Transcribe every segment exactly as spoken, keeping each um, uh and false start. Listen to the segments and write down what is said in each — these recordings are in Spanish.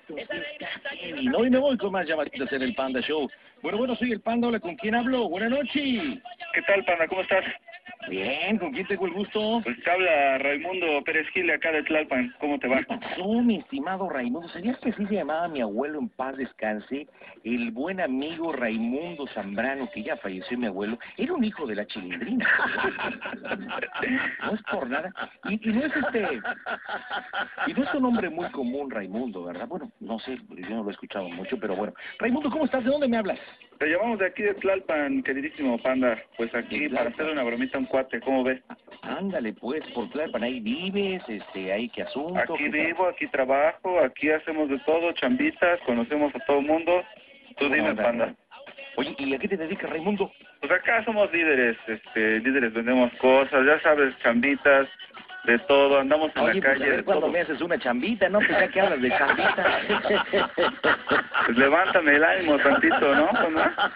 esto está heavy, ¿no? Y me voy con más llamaditas en el Panda Show. Bueno, bueno, soy el Panda, hola, ¿con quién hablo? Buenas noches. ¿Qué tal, Panda? ¿Cómo estás? Bien, ¿con quién tengo el gusto? Pues te habla Raimundo Pérez Gil de acá de Tlalpan. ¿Cómo te va? ¿Qué pasó, mi estimado Raimundo? ¿Sabías que así se llamaba mi abuelo en paz descanse? El buen amigo Raimundo Zambrano, que ya falleció mi abuelo, era un hijo de la chilindrina. No es por nada. Y, y no es este... Y no es un nombre muy común, Raimundo, ¿verdad? Bueno, no sé, yo no lo he escuchado mucho, pero bueno. Raimundo, ¿cómo estás? ¿De dónde me hablas? Te llamamos de aquí de Tlalpan, queridísimo Panda. Pues aquí para hacerle una bromita a un cuate, ¿cómo ves? Ándale, pues, por Tlalpan, ahí vives, este, ahí qué asunto. Aquí ¿Qué vivo, aquí trabajo, aquí hacemos de todo, chambitas, conocemos a todo el mundo. Tú dime, Anda. Panda. Oye, ¿y a qué te dedicas, Raimundo? Pues acá somos líderes, este, líderes, vendemos cosas, ya sabes, chambitas, de todo, andamos en Oye, la pues calle, a ver de cuando todo. me haces una chambita, ¿no? Pues ya que hablas de chambita. Pues levántame el ánimo tantito, ¿no? Panda?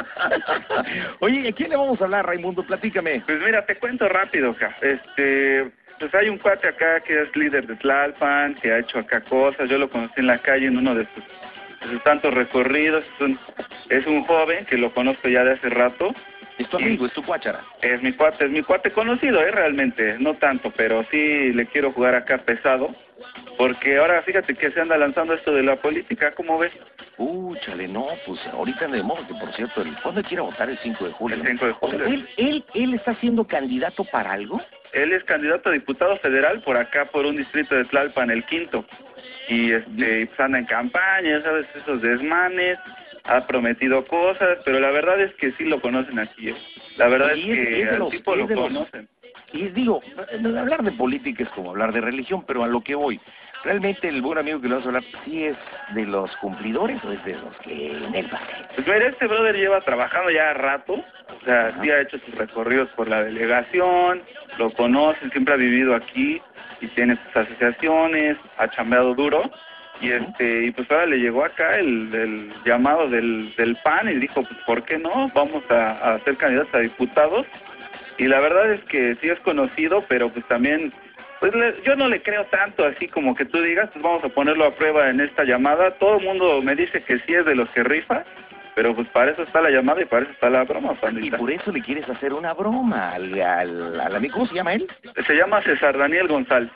Oye, ¿a quién le vamos a hablar, Raimundo? Platícame. Pues mira, te cuento rápido acá. Este, pues hay un cuate acá que es líder de Tlalpan, que ha hecho acá cosas. Yo lo conocí en la calle en uno de sus, de sus tantos recorridos. Es un, es un joven que lo conozco ya de hace rato. Es tu amigo, es tu cuáchara. Es mi cuate, es mi cuate conocido, ¿eh? Realmente, no tanto, pero sí le quiero jugar acá pesado. Porque ahora fíjate que se anda lanzando esto de la política, ¿cómo ves? Uh, chale, no, pues ahorita de modo que, por cierto, el, ¿cuándo quiere votar? El cinco de julio. El cinco de O sea, julio. ¿él, él, ¿él está siendo candidato para algo? Él es candidato a diputado federal por acá, por un distrito de Tlalpan, el quinto. Y este, pues anda en campaña, ya sabes, esos desmanes, ha prometido cosas, pero la verdad es que sí lo conocen aquí. ¿eh? La verdad Y es es- que es de al los- tipo es lo de los- conocen. Y digo, hablar de política es como hablar de religión, pero a lo que voy. Realmente el buen amigo que le vamos a hablar, ¿sí es de los cumplidores o es de los que en el papel? Pues mira, este brother lleva trabajando ya rato, o sea, Ajá. sí ha hecho sus recorridos por la delegación, lo conocen, siempre ha vivido aquí y tiene sus asociaciones, ha chambeado duro. Y Ujú. este y pues ahora le llegó acá el, el llamado del, del P A N y dijo, pues ¿por qué no? Vamos a, a ser candidatos a diputados. Y la verdad es que sí es conocido, pero pues también, pues le- yo no le creo tanto así como que tú digas, pues vamos a ponerlo a prueba en esta llamada. Todo el mundo me dice que sí es de los que rifa, pero pues para eso está la llamada y para eso está la broma, Y pandita. por eso le quieres hacer una broma al, al, al amigo, ¿cómo se llama él? Se llama César Daniel González.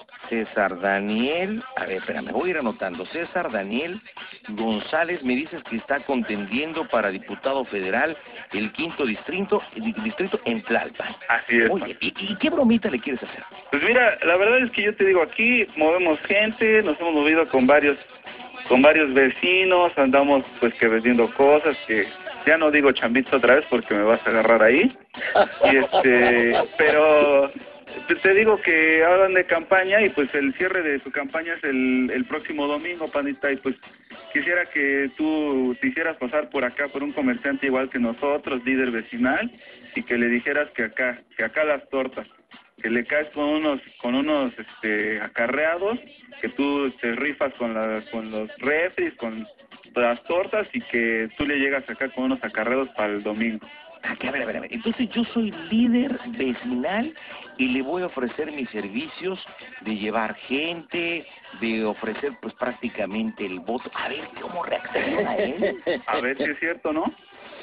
César Daniel, a ver, espérame, voy a ir anotando. César Daniel González, me dices que está contendiendo para diputado federal el quinto distrito, di- distrito en Tlalpan. Así es. Oye, ¿y, y qué bromita le quieres hacer? Pues mira, la verdad es que yo te digo, aquí movemos gente, nos hemos movido con varios con varios vecinos, andamos pues que vendiendo cosas, que ya no digo chambito otra vez porque me vas a agarrar ahí. Y este, pero te, te digo que hablan de campaña y pues el cierre de su campaña es el, el próximo domingo, pandita, y pues quisiera que tú te hicieras pasar por acá por un comerciante igual que nosotros, líder vecinal, y que le dijeras que acá, que acá las tortas, que le caes con unos con unos este acarreados, que tú te rifas con la, con los refris, con las tortas y que tú le llegas acá con unos acarreados para el domingo. Ah, que a ver, a ver, a ver. Entonces yo soy líder vecinal y le voy a ofrecer mis servicios de llevar gente, de ofrecer pues prácticamente el voto. A ver cómo reacciona él. A ver si es cierto, ¿no?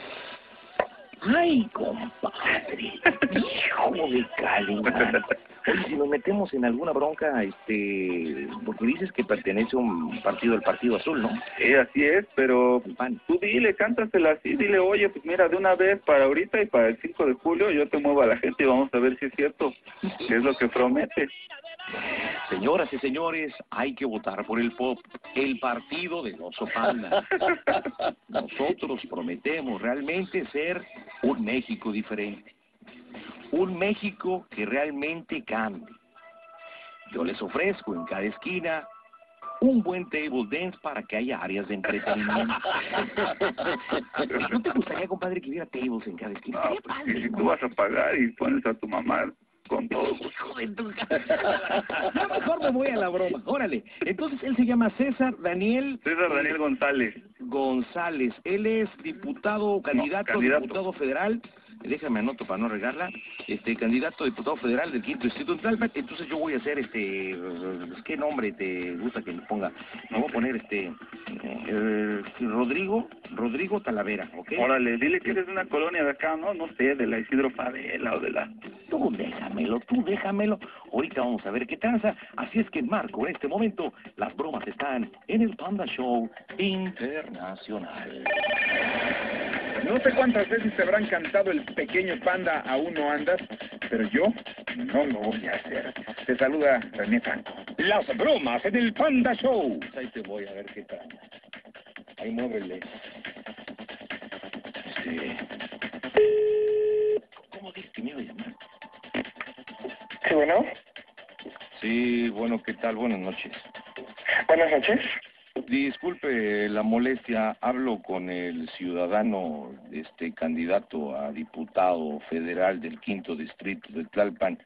Ay, compadre, hijo de Calimán. Oye, si nos metemos en alguna bronca, este, porque dices que pertenece a un partido, el Partido Azul, ¿no? Sí, así es, pero El P A N. tú dile, cántasela así, dile, oye, pues mira, de una vez para ahorita y para el cinco de julio yo te muevo a la gente y vamos a ver si es cierto, qué es lo que promete. Señoras y señores, hay que votar por el P O P, el partido del oso panda. Nosotros prometemos realmente ser un México diferente. Un México que realmente cambie. Yo les ofrezco en cada esquina un buen table dance para que haya áreas de entretenimiento. ¿No te gustaría, compadre, que hubiera tables en cada esquina? Ah, Sería pues padre, que si ¿no? tú vas a pagar y pones a tu mamá con todo gusto. Hijo de tu... Ya mejor me voy a la broma. Órale. Entonces él se llama César Daniel... César Daniel eh, González. González. Él es diputado, candidato, candidato. diputado federal déjame anoto para no regarla, este, candidato a diputado federal del quinto distrito de Tlalpan. Entonces yo voy a hacer, este, ¿qué nombre te gusta que le ponga? Me voy a poner, este, eh, Rodrigo, Rodrigo Talavera, ¿ok? Órale, dile que eres de una colonia de acá, ¿no? No sé, de la Isidro Favela o de la... Tú déjamelo, tú déjamelo. Ahorita vamos a ver qué tranza. Así es que, Marco, en este momento, las bromas están en el Panda Show Internacional. No sé cuántas veces te habrán cantado el pequeño panda, aún no andas, pero yo no lo voy a hacer. Te saluda René Franco. Las bromas en el Panda Show. Ahí te voy a ver qué tranza. Ahí muévele. Este... ¿Cómo dices que me iba a llamar? Sí, bueno. Sí, bueno, ¿qué tal? Buenas noches. Buenas noches. Disculpe la molestia, hablo con el ciudadano, este candidato a diputado federal del quinto distrito de Tlalpan,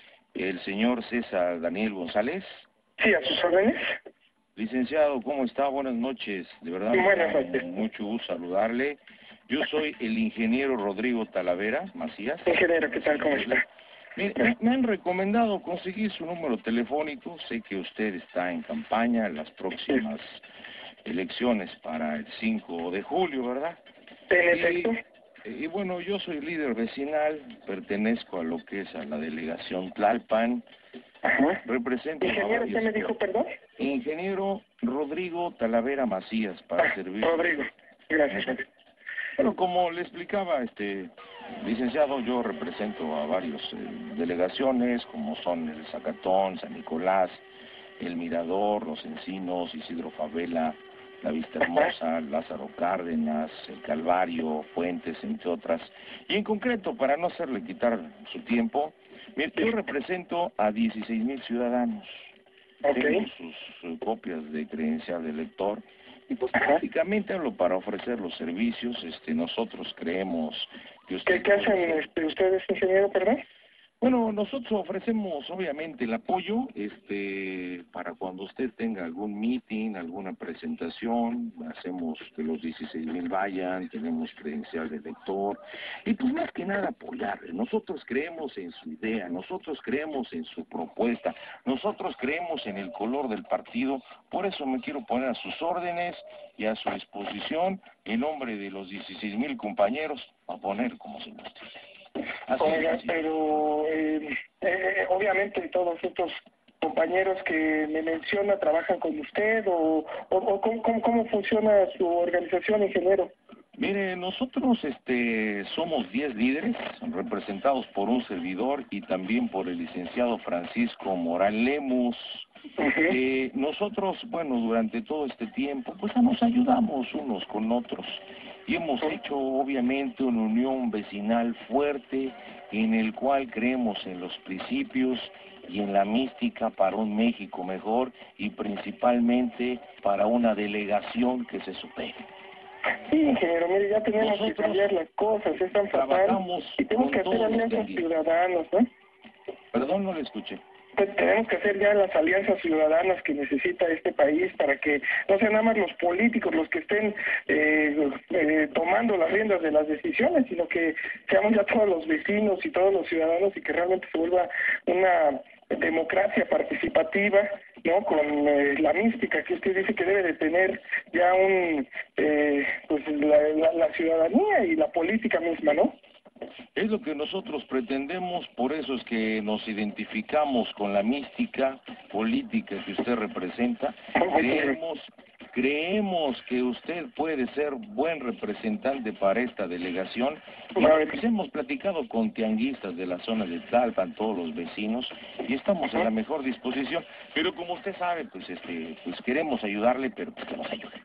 el señor César Daniel González. Sí, a sus órdenes. Licenciado, ¿cómo está? Buenas noches, de verdad. Buenas noches. Mucho gusto saludarle. Yo soy el ingeniero Rodrigo Talavera Macías. Ingeniero, ¿qué tal? ¿Cómo está? Mire, me han recomendado conseguir su número telefónico. Sé que usted está en campaña en las próximas elecciones para el cinco de julio, ¿verdad? En efecto. Y, y bueno, yo soy líder vecinal, pertenezco a lo que es a la delegación Tlalpan. Ajá. Represento... Ingeniero, ¿qué me dijo, perdón? Ingeniero Rodrigo Talavera Macías, para ah, servir. Rodrigo, gracias. Bueno, como le explicaba, este licenciado, yo represento a varias eh, delegaciones, como son el Zacatón, San Nicolás, el Mirador, Los Encinos, Isidro Favela, La Vista Hermosa, Lázaro Cárdenas, el Calvario, Fuentes, entre otras. Y en concreto, para no hacerle quitar su tiempo, mire, yo represento a dieciséis mil ciudadanos. Okay. Tengo sus, sus copias de credencial de elector. Y pues prácticamente hablo para ofrecer los servicios. Este, nosotros creemos que usted... ¿Qué, qué hacen este, ustedes, ingeniero, perdón? Bueno, nosotros ofrecemos obviamente el apoyo este para cuando usted tenga algún meeting, alguna presentación, hacemos que los dieciséis mil vayan, tenemos credencial de lector y pues más que nada apoyarle. Nosotros creemos en su idea, nosotros creemos en su propuesta, nosotros creemos en el color del partido, por eso me quiero poner a sus órdenes y a su disposición en nombre de los dieciséis mil compañeros a poner como se nos dice. Así Oiga, es, pero eh, eh, obviamente todos estos compañeros que me menciona trabajan con usted o, o, o ¿cómo, cómo, cómo funciona su organización, ingeniero? Mire, nosotros este somos diez líderes representados por un servidor y también por el licenciado Francisco Morán Lemus. Uh-huh. Eh, nosotros, bueno, durante todo este tiempo, pues nos ayudamos unos con otros y hemos hecho obviamente una unión vecinal fuerte en el cual creemos en los principios y en la mística para un México mejor y principalmente para una delegación que se supere. Sí, ingeniero, mire, ya tenemos Nosotros que cambiar las cosas, es tan fatal trabajamos y tenemos con que hacer todos los alianzas candidatos. ciudadanos, ¿no? Perdón, no le escuché. Pues tenemos que hacer ya las alianzas ciudadanas que necesita este país para que no sean nada más los políticos los que estén eh, eh, tomando las riendas de las decisiones, sino que seamos ya todos los vecinos y todos los ciudadanos y que realmente se vuelva una democracia participativa, ¿no? Con eh, la mística que usted dice que debe de tener ya un eh, pues la, la, la ciudadanía y la política misma, ¿no? Es lo que nosotros pretendemos, por eso es que nos identificamos con la mística política que usted representa. Creemos, creemos que usted puede ser buen representante para esta delegación. Y pues hemos platicado con tianguistas de la zona de Tlalpan, todos los vecinos, y estamos en la mejor disposición. Pero como usted sabe, pues este, pues queremos ayudarle, pero pues que nos ayude.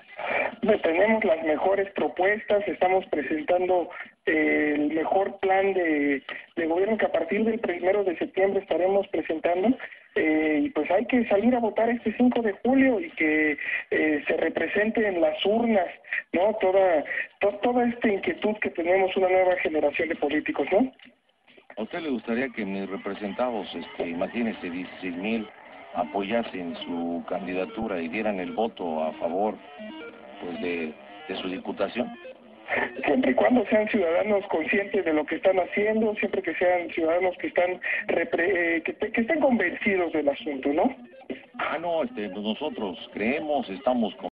Tenemos las mejores propuestas, estamos presentando eh, el mejor plan de, de gobierno que a partir del primero de septiembre estaremos presentando eh, y pues hay que salir a votar este cinco de julio y que eh, se represente en las urnas, ¿no? Toda, to, toda esta inquietud que tenemos una nueva generación de políticos, ¿no? ¿A usted le gustaría que mis representados, este, imagínese, dieciséis mil, apoyasen su candidatura y dieran el voto a favor pues de, de su diputación? siempre y cuando sean ciudadanos conscientes de lo que están haciendo, siempre que sean ciudadanos que están repre eh, que, que estén convencidos del asunto, ¿no? Ah, no, este, nosotros creemos, estamos con